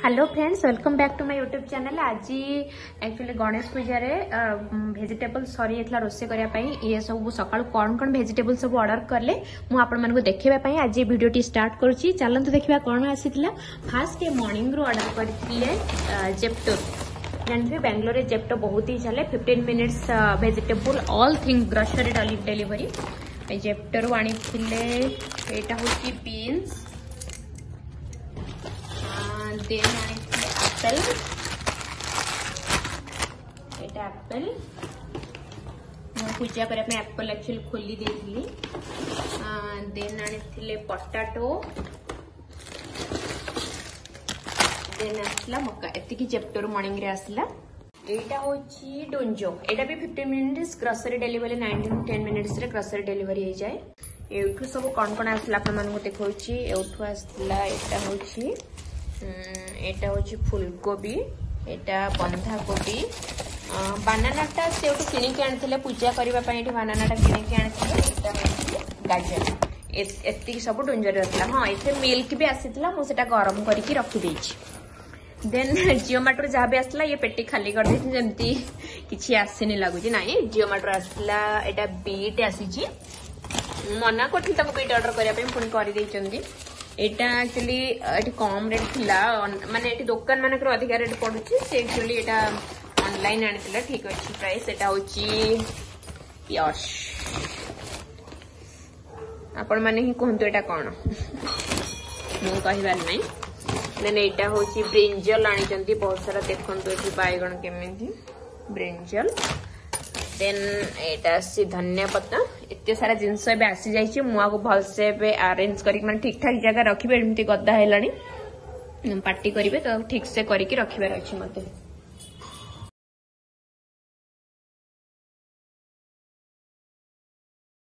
Hello friends, welcome back to my YouTube channel. आज actually Ganesh Puja रे vegetable सरी जाता रोसे करने ये सब सकाल कौन कौन वेजिटेबल सब ऑर्डर कले मुझे देखा आज वीडियो स्टार्ट करुच्ची। चलते देखा कौन आसीला। फास्ट मॉर्निंग रू ऑर्डर करते जेप्टो जानते बेंगलोर रे जेप्टो बहुत ही चले 15 minutes vegetable all thing grocery delivery Zepto रू आनी एटा होची बीन्स देन एप्पल एटा एप्पल पूजा करने एप्पल एक्चुअली खोली देली देन आनी पोटाटो देन आसला मक्का एतिकी जेप्टोर मॉर्निंग रे आसला। एटा होची डोंजो एटा भी 15 मिनिट्स ग्रोसरी डिलीवरी 9-10 मिनिट्स रे ग्रोसरी डिलीवरी हो जाए। एठू सब कौन कौन आसला आपण मानू देखौची। एठू आसला एटा होची एटा होची फुलकोबी एटा बंधा कोबी बानानाटा से किणिकी आनी पूजा करने बानानाटा किणिकी आनी गाजर एति सब डोंजर रहा। हाँ ये मिल्क भी आसीला मुझे गरम करके रखी देन जिओमाटो जहाँ भी आसला ये पेटी खाली कर जमती किसी आसनी लगुच ना। जिओमाटो आसला एटा बीट आसी मना करी बीट ऑर्डर करने पुणी कर एटा एक्चुअली एटी कम रेट थिला माने एटी दुकान मानक अधिक रेट पड़ुची से एक्चुअली एटा ऑनलाइन आनिथिला ठीक अछि प्राइस एटा होची यश आपण माने ही कहंतु एटा कोन मु कहिबार नै। देन एटा होची ब्रिंजल आनिचंती बहुत सारा देखंतु एटी बायगण केमिति ब्रिंजल। देन एटा सी धनिया पत्ता एते सारा जिनस बे आसी जाइछि मुआ को भल से बे अरेंज करी माने ठीक ठाक जगह रखिबे एमती गद्दा हेलानी पार्टी करिवे तो ठीक से करिके रखिबार अछि मते।